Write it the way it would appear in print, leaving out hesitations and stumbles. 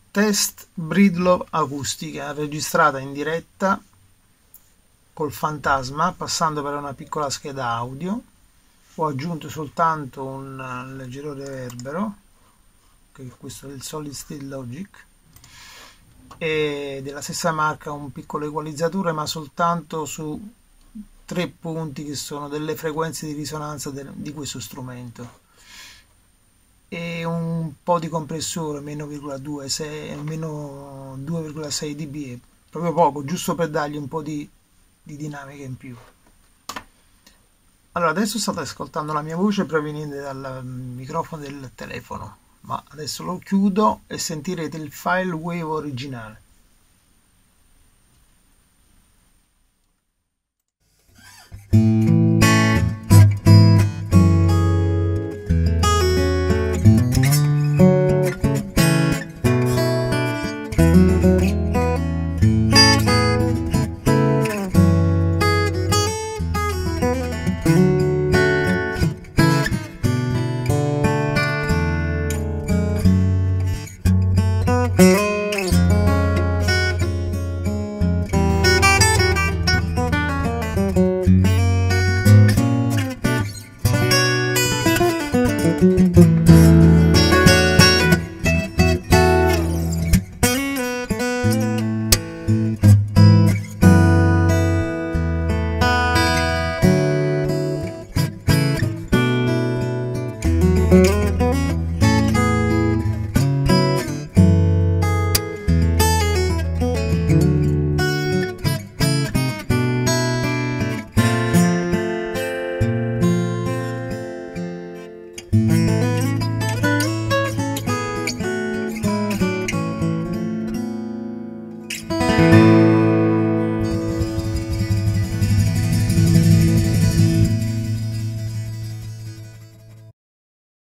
Test Breedlove acustica registrata in diretta col Fantasma passando per una piccola scheda audio. Ho aggiunto soltanto un leggero reverbero, che è questo del Solid State Logic, e della stessa marca un piccolo equalizzatore, ma soltanto su 3 punti che sono delle frequenze di risonanza di questo strumento, e un po' di compressore meno 2,6 dB, proprio poco, giusto per dargli un po' di dinamica in più. Allora, adesso state ascoltando la mia voce proveniente dal microfono del telefono, ma adesso lo chiudo e sentirete il file WAV originale.